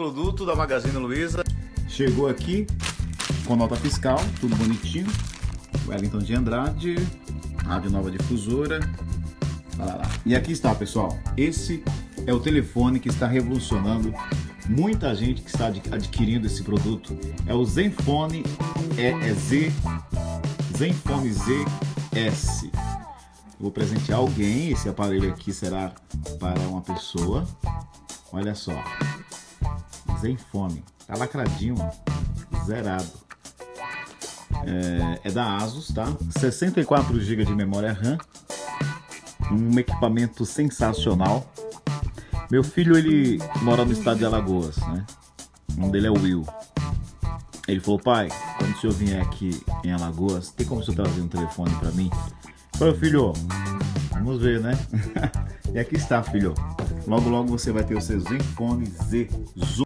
produto da Magazine Luiza. Chegou aqui com nota fiscal, tudo bonitinho. Wellington de Andrade, rádio nova difusora. Lá. E aqui está, pessoal. Esse é o telefone que está revolucionando muita gente que está adquirindo esse produto. É o Zenfone Zenfone ZS. Vou presentear alguém. Esse aparelho aqui será para uma pessoa. Olha só, Zenfone, tá lacradinho, zerado. É da Asus, tá? 64 GB de memória RAM. Um equipamento sensacional. Meu filho, ele mora no estado de Alagoas, né? O nome dele é Will. Ele falou: pai, quando o senhor vier aqui em Alagoas, tem como o senhor trazer um telefone para mim? Eu falei: filho, vamos ver, né? E aqui está, filho. Logo, logo você vai ter o seu Zenfone Z Zoom.